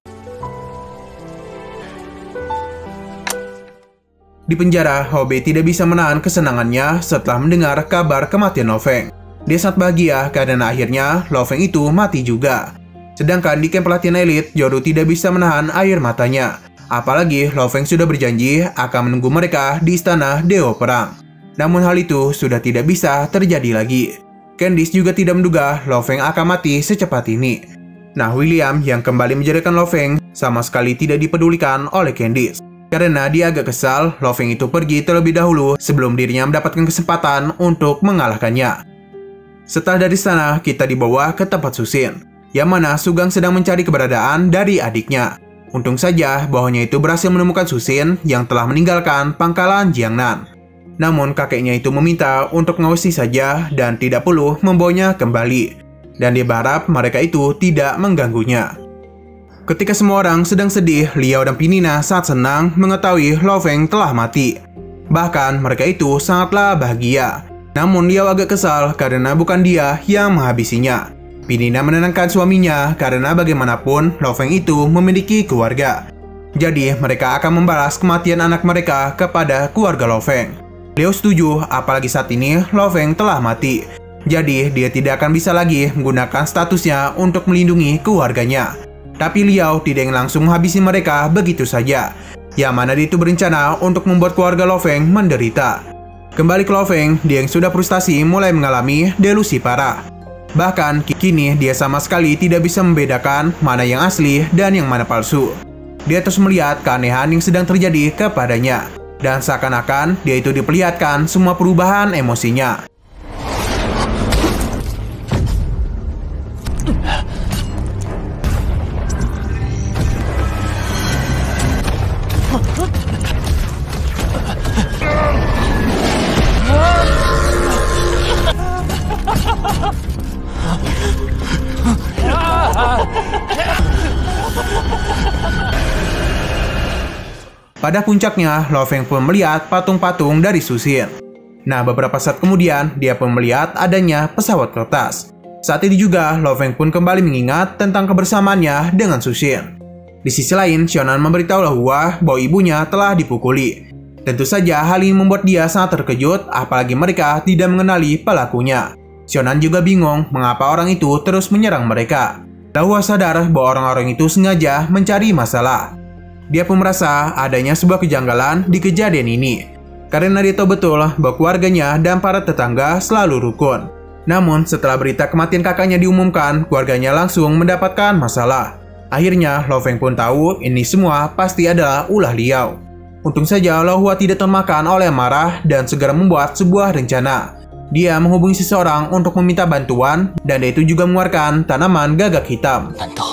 [SPEAKER 3] Di penjara, Hao Bei tidak bisa menahan kesenangannya setelah mendengar kabar kematian Lo Feng. Dia sangat bahagia karena akhirnya Lo Feng itu mati juga. Sedangkan di kamp pelatihan elit, Yoru tidak bisa menahan air matanya. Apalagi Lo Feng sudah berjanji akan menunggu mereka di istana Dewa Perang. Namun hal itu sudah tidak bisa terjadi lagi. Candice juga tidak menduga Lo Feng akan mati secepat ini. Nah, William yang kembali menjadikan Lo Feng sama sekali tidak dipedulikan oleh Candice. Karena dia agak kesal, Lo Feng itu pergi terlebih dahulu sebelum dirinya mendapatkan kesempatan untuk mengalahkannya. Setelah dari sana, kita dibawa ke tempat Susin, yang mana Sugang sedang mencari keberadaan dari adiknya. Untung saja bahwanya itu berhasil menemukan Susin yang telah meninggalkan Pangkalan Jiangnan. Namun kakeknya itu meminta untuk mengawasi saja dan tidak perlu membawanya kembali. Dan dia berharap mereka itu tidak mengganggunya. Ketika semua orang sedang sedih, Liao dan Pinina sangat senang mengetahui Lo Feng telah mati. Bahkan mereka itu sangatlah bahagia. Namun Liao agak kesal karena bukan dia yang menghabisinya. Pinina menenangkan suaminya karena bagaimanapun Lo Feng itu memiliki keluarga. Jadi mereka akan membalas kematian anak mereka kepada keluarga Lo Feng. Liao setuju, apalagi saat ini Lo Feng telah mati. Jadi dia tidak akan bisa lagi menggunakan statusnya untuk melindungi keluarganya. Tapi Liao tidak ingin langsung menghabisi mereka begitu saja. Yang mana dia itu berencana untuk membuat keluarga Lo Feng menderita. Kembali ke Lo Feng, dia yang sudah frustasi mulai mengalami delusi parah. Bahkan kini dia sama sekali tidak bisa membedakan mana yang asli dan yang mana palsu. Dia terus melihat keanehan yang sedang terjadi kepadanya. Dan seakan-akan dia itu diperlihatkan semua perubahan emosinya. Pada puncaknya, Lo Feng pun melihat patung-patung dari Susin. Nah, beberapa saat kemudian, dia pun melihat adanya pesawat kertas. Saat itu juga, Lo Feng pun kembali mengingat tentang kebersamaannya dengan Susin. Di sisi lain, Xiaonan memberitahu Le Hua bahwa ibunya telah dipukuli. Tentu saja hal ini membuat dia sangat terkejut, apalagi mereka tidak mengenali pelakunya. Xiaonan juga bingung mengapa orang itu terus menyerang mereka. Le Hua sadar bahwa orang-orang itu sengaja mencari masalah. Dia pun merasa adanya sebuah kejanggalan di kejadian ini. Karena dia tahu betul bahwa keluarganya dan para tetangga selalu rukun. Namun setelah berita kematian kakaknya diumumkan, keluarganya langsung mendapatkan masalah. Akhirnya Lo Feng pun tahu ini semua pasti adalah ulah Liao. Untung saja Le Hua tidak termakan oleh marah dan segera membuat sebuah rencana. Dia menghubungi seseorang untuk meminta bantuan, dan dia itu juga mengeluarkan tanaman gagak hitam.
[SPEAKER 1] 难道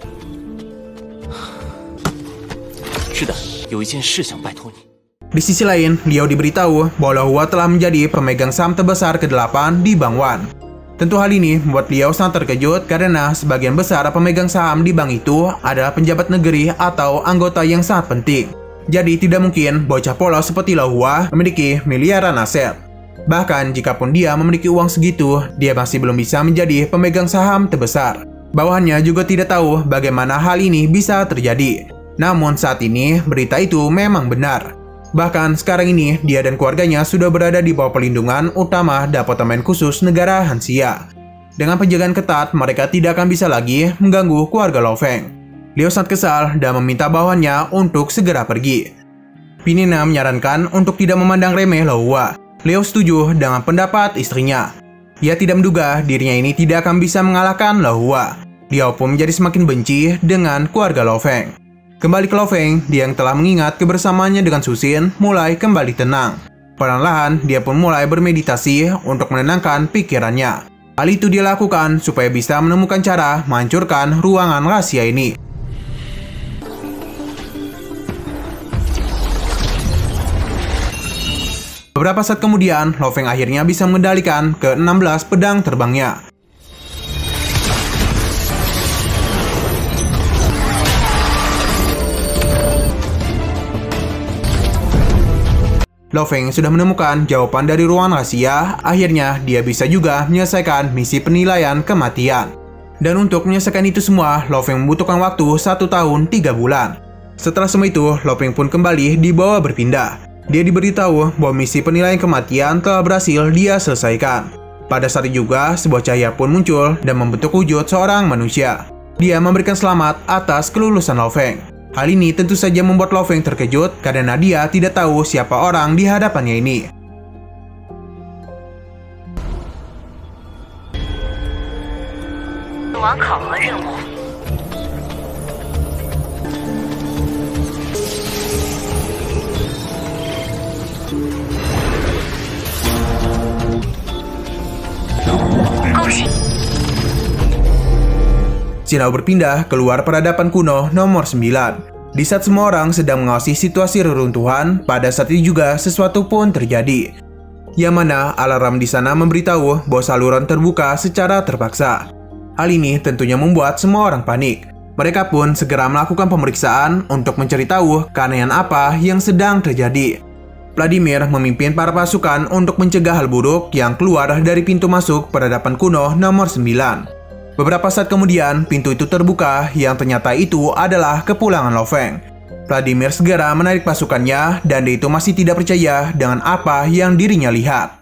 [SPEAKER 1] 是的，有一件事想拜托你。
[SPEAKER 3] Di sisi lain, Liao diberitahu bahwa Hua telah menjadi pemegang saham terbesar ke-8 di Bank One. Tentu hal ini membuat Liao sangat terkejut karena sebagian besar pemegang saham di bank itu adalah penjabat negeri atau anggota yang sangat penting. Jadi tidak mungkin bocah polos seperti Hua memiliki miliaran aset. Bahkan jikapun dia memiliki uang segitu, dia masih belum bisa menjadi pemegang saham terbesar. Bawahannya juga tidak tahu bagaimana hal ini bisa terjadi. Namun saat ini berita itu memang benar. Bahkan sekarang ini dia dan keluarganya sudah berada di bawah perlindungan utama Departemen Khusus Negara Hanxia. Dengan penjagaan ketat, mereka tidak akan bisa lagi mengganggu keluarga Lo Feng. Liao sangat kesal dan meminta bawahannya untuk segera pergi. Pinina menyarankan untuk tidak memandang remeh Hua. Liao setuju dengan pendapat istrinya. Ia tidak menduga dirinya ini tidak akan bisa mengalahkan Hua. Liao pun menjadi semakin benci dengan keluarga Lo Feng. Kembali ke Lo Feng, dia yang telah mengingat kebersamaannya dengan Susin mulai kembali tenang. Perlahan-lahan, dia pun mulai bermeditasi untuk menenangkan pikirannya. Hal itu dia lakukan supaya bisa menemukan cara menghancurkan ruangan rahasia ini. Beberapa saat kemudian, Lo Feng akhirnya bisa mengendalikan ke-16 pedang terbangnya. Lo Feng sudah menemukan jawaban dari ruangan rahasia, akhirnya dia bisa juga menyelesaikan misi penilaian kematian. Dan untuk menyelesaikan itu semua, Lo Feng membutuhkan waktu 1 tahun 3 bulan. Setelah semua itu, Lo Feng pun kembali dibawa berpindah. Dia diberitahu bahwa misi penilaian kematian telah berhasil dia selesaikan. Pada saat itu juga, sebuah cahaya pun muncul dan membentuk wujud seorang manusia. Dia memberikan selamat atas kelulusan Lo Feng. Hal ini tentu saja membuat Lo Feng terkejut karena dia tidak tahu siapa orang di hadapannya ini. Xiao berpindah keluar peradaban kuno nomor 9. Di saat semua orang sedang mengawasi situasi reruntuhan, pada saat itu juga sesuatu pun terjadi. Yang mana alarm di sana memberitahu bahwa saluran terbuka secara terpaksa. Hal ini tentunya membuat semua orang panik. Mereka pun segera melakukan pemeriksaan untuk mencari tahu keanehan apa yang sedang terjadi. Vladimir memimpin para pasukan untuk mencegah hal buruk yang keluar dari pintu masuk peradaban kuno nomor 9. Beberapa saat kemudian, pintu itu terbuka yang ternyata itu adalah kepulangan Lo Feng. Vladimir segera menarik pasukannya dan dia itu masih tidak percaya dengan apa yang dirinya lihat.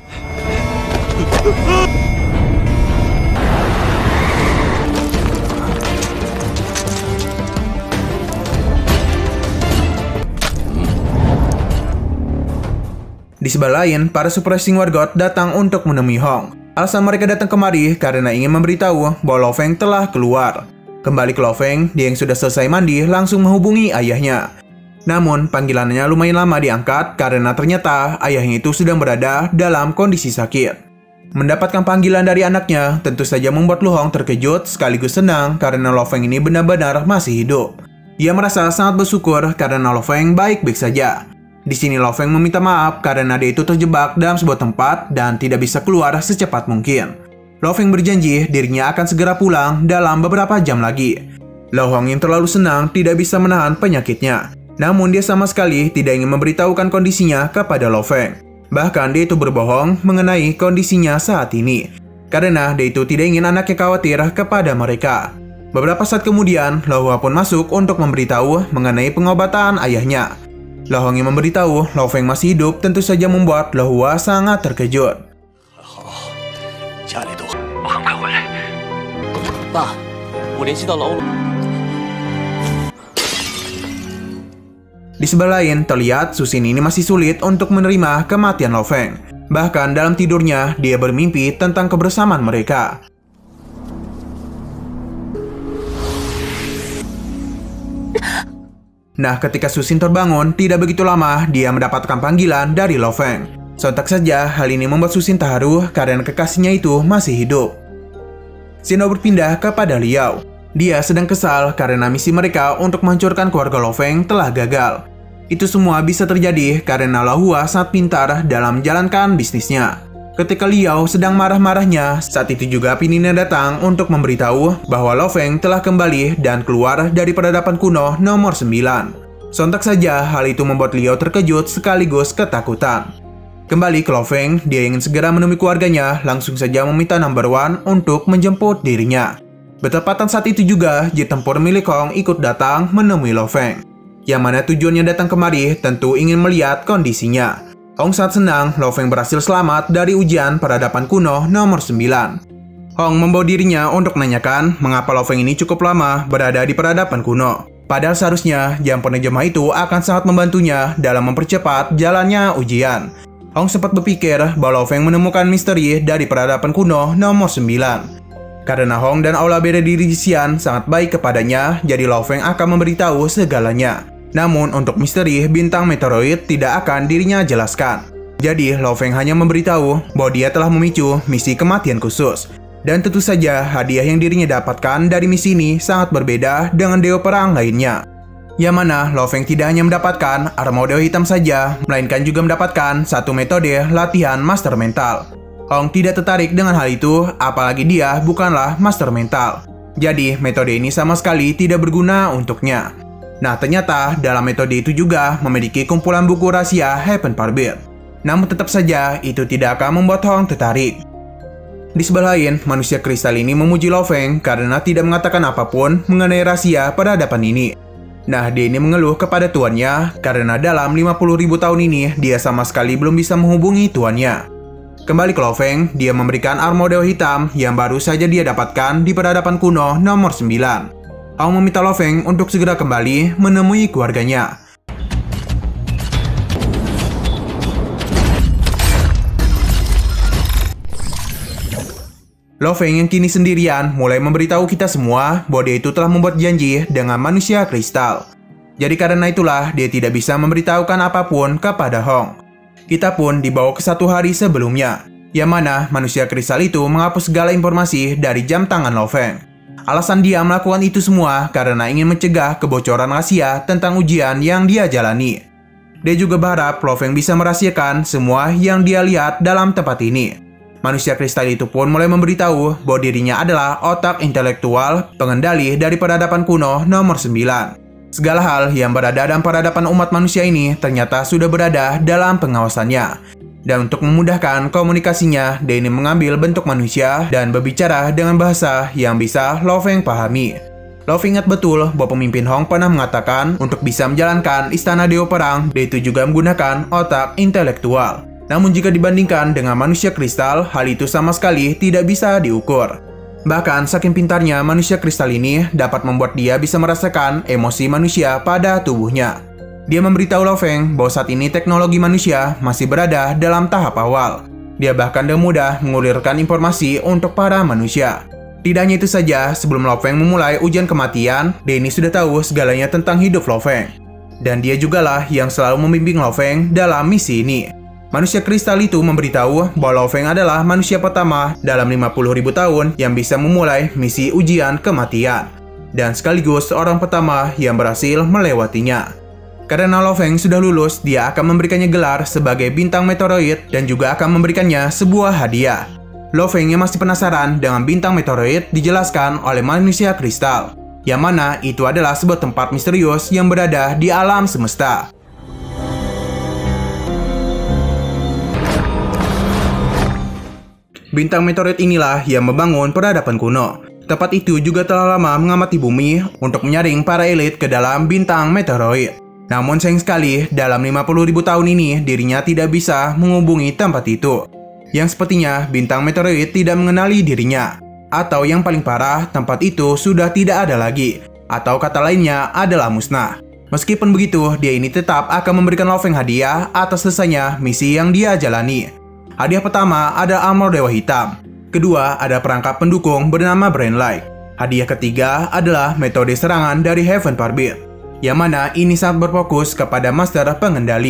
[SPEAKER 3] Di sebelah lain, para Super Racing Wargot datang untuk menemui Hong. Alasan mereka datang kemari karena ingin memberitahu bahwa Lo Feng telah keluar. Kembali ke Lo Feng, dia yang sudah selesai mandi langsung menghubungi ayahnya. Namun, panggilannya lumayan lama diangkat karena ternyata ayahnya itu sedang berada dalam kondisi sakit. Mendapatkan panggilan dari anaknya tentu saja membuat Lu Hong terkejut sekaligus senang karena Lo Feng ini benar-benar masih hidup. Ia merasa sangat bersyukur karena Lo Feng baik-baik saja. Di sini Lo Feng meminta maaf karena dia itu terjebak dalam sebuah tempat dan tidak bisa keluar secepat mungkin. Lo Feng berjanji dirinya akan segera pulang dalam beberapa jam lagi. Lo Hong yang terlalu senang tidak bisa menahan penyakitnya. Namun dia sama sekali tidak ingin memberitahukan kondisinya kepada Lo Feng. Bahkan dia itu berbohong mengenai kondisinya saat ini. Karena dia itu tidak ingin anaknya khawatir kepada mereka. Beberapa saat kemudian, Lo Hua pun masuk untuk memberitahu mengenai pengobatan ayahnya. Lo Hong yang memberitahu Lo Feng masih hidup tentu saja membuat Lo Hua sangat terkejut. Di sebelah lain, terlihat Susin ini masih sulit untuk menerima kematian Lo Feng. Bahkan dalam tidurnya, dia bermimpi tentang kebersamaan mereka. Nah, ketika Susin terbangun, tidak begitu lama dia mendapatkan panggilan dari Lo Feng. Sontak saja hal ini membuat Susin terharu karena kekasihnya itu masih hidup. Shino berpindah kepada Liao. Dia sedang kesal karena misi mereka untuk menghancurkan keluarga Lo Feng telah gagal. Itu semua bisa terjadi karena Lahua sangat pintar dalam menjalankan bisnisnya. Ketika Liao sedang marah-marahnya, saat itu juga Pinina datang untuk memberitahu bahwa Lo Feng telah kembali dan keluar dari peradaban kuno nomor 9. Sontak saja hal itu membuat Liao terkejut sekaligus ketakutan. Kembali ke Lo Feng, dia ingin segera menemui keluarganya, langsung saja meminta Number One untuk menjemput dirinya. Bertepatan saat itu juga, jet tempur milik Hong ikut datang menemui Lo Feng. Yang mana tujuannya datang kemari tentu ingin melihat kondisinya. Hong sangat senang Lo Feng berhasil selamat dari ujian peradaban kuno nomor 9. Hong membawa dirinya untuk menanyakan mengapa Lo Feng ini cukup lama berada di peradaban kuno. Padahal seharusnya jam penerjemah itu akan sangat membantunya dalam mempercepat jalannya ujian. Hong sempat berpikir bahwa Lo Feng menemukan misteri dari peradaban kuno nomor 9. Karena Hong dan Aula beda diri Xian sangat baik kepadanya, jadi Lo Feng akan memberitahu segalanya. Namun untuk misteri bintang meteoroid tidak akan dirinya jelaskan. Jadi Lo Feng hanya memberitahu bahwa dia telah memicu misi kematian khusus. Dan tentu saja hadiah yang dirinya dapatkan dari misi ini sangat berbeda dengan dewa perang lainnya. Yang mana Lo Feng tidak hanya mendapatkan armor dewa hitam saja, melainkan juga mendapatkan satu metode latihan master mental. Hong tidak tertarik dengan hal itu, apalagi dia bukanlah master mental. Jadi metode ini sama sekali tidak berguna untuknya. Nah ternyata dalam metode itu juga memiliki kumpulan buku rahasia Heaven Forbid. Namun tetap saja itu tidak akan membuat Hong tertarik. Di sebelah lain, manusia kristal ini memuji Lo Feng karena tidak mengatakan apapun mengenai rahasia peradaban ini. Nah, dia ini mengeluh kepada tuannya karena dalam 50.000 tahun ini dia sama sekali belum bisa menghubungi tuannya. Kembali ke Lo Feng, dia memberikan armor dewa hitam yang baru saja dia dapatkan di peradaban kuno nomor 9. Hong meminta Lo Feng untuk segera kembali menemui keluarganya. Lo Feng yang kini sendirian mulai memberitahu kita semua bahwa dia itu telah membuat janji dengan manusia kristal. Jadi karena itulah dia tidak bisa memberitahukan apapun kepada Hong. Kita pun dibawa ke satu hari sebelumnya, yang mana manusia kristal itu menghapus segala informasi dari jam tangan Lo Feng. Alasan dia melakukan itu semua karena ingin mencegah kebocoran rahasia tentang ujian yang dia jalani. Dia juga berharap Lo Feng bisa merahasiakan semua yang dia lihat dalam tempat ini. Manusia kristal itu pun mulai memberitahu bahwa dirinya adalah otak intelektual pengendali dari peradaban kuno nomor 9. Segala hal yang berada dalam peradaban umat manusia ini ternyata sudah berada dalam pengawasannya. Dan untuk memudahkan komunikasinya, dia ini mengambil bentuk manusia dan berbicara dengan bahasa yang bisa Lo Feng pahami. Lo Feng ingat betul bahwa pemimpin Hong pernah mengatakan untuk bisa menjalankan istana Dewa Perang, dia itu juga menggunakan otak intelektual. Namun jika dibandingkan dengan manusia kristal, hal itu sama sekali tidak bisa diukur. Bahkan saking pintarnya manusia kristal ini dapat membuat dia bisa merasakan emosi manusia pada tubuhnya. Dia memberitahu Lo Feng bahwa saat ini teknologi manusia masih berada dalam tahap awal. Dia bahkan dengan mudah mengulirkan informasi untuk para manusia. Tidak hanya itu saja, sebelum Lo Feng memulai ujian kematian, dia ini sudah tahu segalanya tentang hidup Lo Feng. Dan dia jugalah yang selalu membimbing Lo Feng dalam misi ini. Manusia kristal itu memberitahu bahwa Lo Feng adalah manusia pertama dalam 50.000 tahun yang bisa memulai misi ujian kematian. Dan sekaligus seorang pertama yang berhasil melewatinya. Karena Lo Feng sudah lulus, dia akan memberikannya gelar sebagai bintang meteoroid dan juga akan memberikannya sebuah hadiah. Lo Feng yang masih penasaran dengan bintang meteoroid dijelaskan oleh manusia kristal. Yang mana itu adalah sebuah tempat misterius yang berada di alam semesta. Bintang meteoroid inilah yang membangun peradaban kuno. Tempat itu juga telah lama mengamati bumi untuk menyaring para elit ke dalam bintang meteoroid. Namun sayang sekali, dalam 50.000 tahun ini dirinya tidak bisa menghubungi tempat itu. Yang sepertinya bintang meteoroid tidak mengenali dirinya. Atau yang paling parah, tempat itu sudah tidak ada lagi. Atau kata lainnya adalah musnah. Meskipun begitu, dia ini tetap akan memberikan Lo Feng hadiah atas selesainya misi yang dia jalani. Hadiah pertama ada armor dewa hitam. Kedua ada perangkat pendukung bernama Brain Light. Hadiah ketiga adalah metode serangan dari Heaven Forbid. Yang mana ini sangat berfokus kepada master pengendali.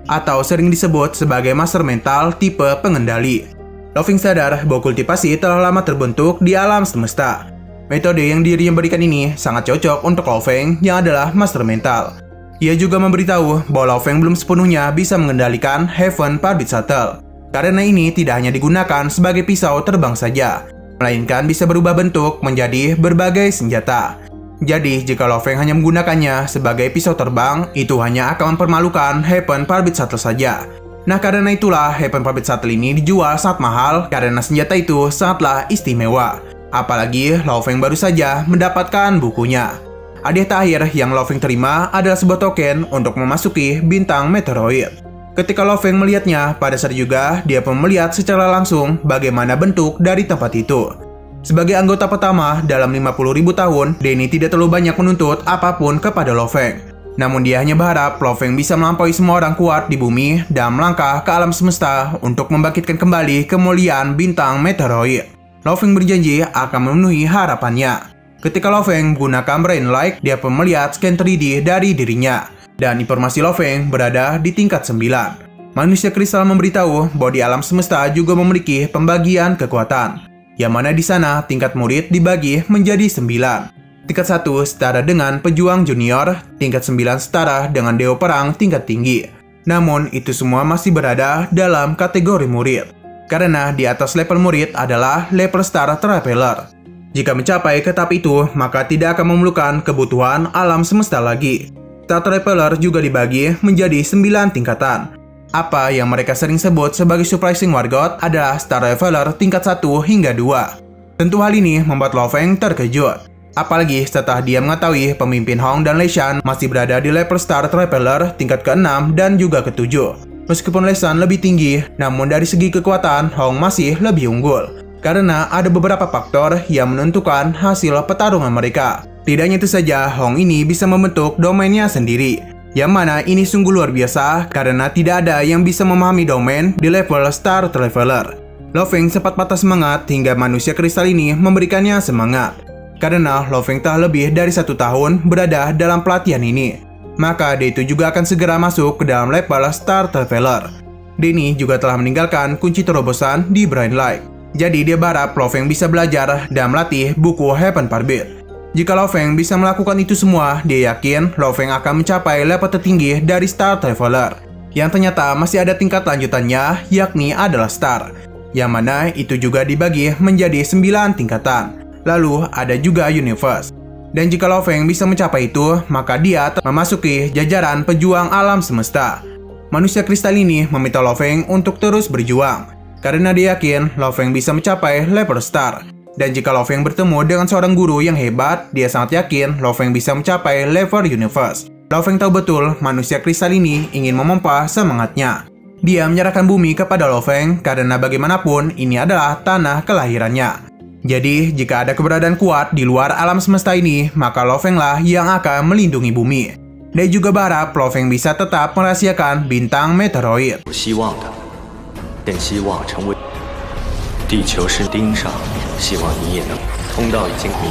[SPEAKER 3] atau sering disebut sebagai master mental tipe pengendali. Loving sadar bahwa kultivasi telah lama terbentuk di alam semesta. Metode yang dirinya berikan ini sangat cocok untuk Loving yang adalah master mental. Ia juga memberitahu bahwa Loving belum sepenuhnya bisa mengendalikan Heaven Parbit Shuttle, karena ini tidak hanya digunakan sebagai pisau terbang saja, melainkan bisa berubah bentuk menjadi berbagai senjata. Jadi, jika Loving hanya menggunakannya sebagai pisau terbang, itu hanya akan mempermalukan Heaven Parbit Shuttle saja. Nah, karena itulah Heaven Parbit Shuttle ini dijual sangat mahal karena senjata itu sangatlah istimewa. Apalagi Loving baru saja mendapatkan bukunya. Hadiah terakhir yang Loving terima adalah sebuah token untuk memasuki bintang meteoroid. Ketika Loving melihatnya, pada saat juga dia pun melihat secara langsung bagaimana bentuk dari tempat itu. Sebagai anggota pertama dalam 50.000 tahun, Danny tidak terlalu banyak menuntut apapun kepada Loving. Namun dia hanya berharap Loving bisa melampaui semua orang kuat di bumi dan melangkah ke alam semesta untuk membangkitkan kembali kemuliaan bintang meteoroid. Loving berjanji akan memenuhi harapannya. Ketika Loving menggunakan Brain Light, dia pun melihat scan 3D dari dirinya. Dan informasi Loving berada di tingkat 9. Manusia kristal memberitahu bahwa di alam semesta juga memiliki pembagian kekuatan, yang mana di sana tingkat murid dibagi menjadi 9. Tingkat 1 setara dengan pejuang junior, tingkat 9 setara dengan dewa perang tingkat tinggi. Namun itu semua masih berada dalam kategori murid, karena di atas level murid adalah level Star Traveler. Jika mencapai ke tahap itu, maka tidak akan memerlukan kebutuhan alam semesta lagi. Star Traveler juga dibagi menjadi 9 tingkatan. Apa yang mereka sering sebut sebagai Surprising War God adalah Star Traveler tingkat 1 hingga 2. Tentu hal ini membuat Loving terkejut. Apalagi setelah dia mengetahui pemimpin Hong dan Lei Shan masih berada di level Star Traveler tingkat ke-6 dan juga ke-7. Meskipun Lei Shan lebih tinggi, namun dari segi kekuatan Hong masih lebih unggul. Karena ada beberapa faktor yang menentukan hasil pertarungan mereka. Tidak hanya itu saja, Hong ini bisa membentuk domainnya sendiri. Yang mana ini sungguh luar biasa karena tidak ada yang bisa memahami domain di level Star Traveler. Loving sempat patah semangat hingga manusia kristal ini memberikannya semangat. Karena Loving telah lebih dari 1 tahun berada dalam pelatihan ini, maka dia itu juga akan segera masuk ke dalam level Star Traveler. Danny juga telah meninggalkan kunci terobosan di Brain Light. Jadi dia berharap Loving bisa belajar dan melatih buku Heaven Parbit. Jika Loving bisa melakukan itu semua, dia yakin Loving akan mencapai level tertinggi dari Star Traveler. Yang ternyata masih ada tingkat lanjutannya, yakni adalah Star. Yang mana itu juga dibagi menjadi 9 tingkatan. Lalu ada juga Universe. Dan jika Loving bisa mencapai itu, maka dia memasuki jajaran pejuang alam semesta. Manusia kristal ini meminta Loving untuk terus berjuang. Karena dia yakin Loving bisa mencapai level Star. Dan jika Loving bertemu dengan seorang guru yang hebat, dia sangat yakin Loving bisa mencapai level Universe. Loving tahu betul manusia kristal ini ingin memompa semangatnya. Dia menyerahkan bumi kepada Loving karena bagaimanapun ini adalah tanah kelahirannya. Jadi jika ada keberadaan kuat di luar alam semesta ini, maka Loving lah yang akan melindungi bumi. Dia juga berharap Loving bisa tetap merahasiakan bintang meteoroid.
[SPEAKER 2] 更希望成为地球是钉上，希望你也能通道已经你。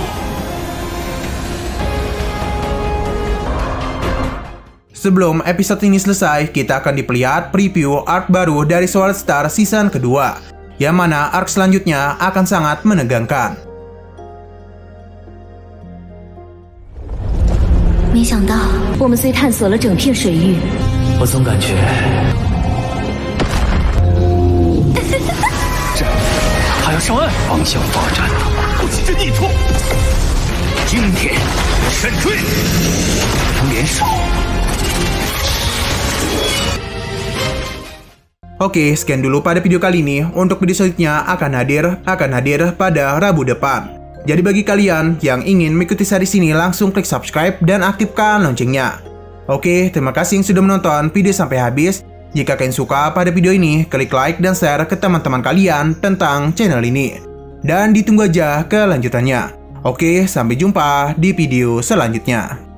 [SPEAKER 3] Sebelum episode ini selesai, kita akan diperlihat preview arc baru dari Sword Star season kedua, yang mana arc selanjutnya akan sangat menegangkan.
[SPEAKER 4] 没想到我们虽探索了整片水域，
[SPEAKER 1] 我总感觉他要上岸，
[SPEAKER 2] 方向发展，
[SPEAKER 1] 不许这逆错！
[SPEAKER 2] 今天神追，联手。
[SPEAKER 3] Oke, sekian dulu pada video kali ini. Untuk video selanjutnya akan hadir pada Rabu depan. Jadi bagi kalian yang ingin mengikuti series ini, langsung klik subscribe dan aktifkan loncengnya. Oke, terima kasih yang sudah menonton video sampai habis. Jika kalian suka pada video ini, klik like dan share ke teman-teman kalian tentang channel ini. Dan ditunggu aja kelanjutannya. Oke, sampai jumpa di video selanjutnya.